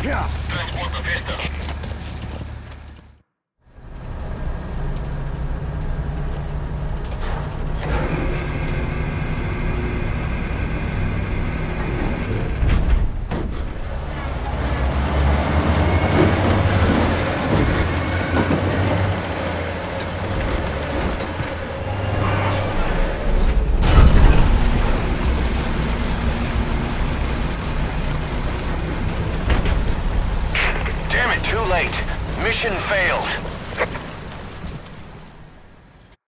Transporta Vesta. Damn it, too late. Mission failed.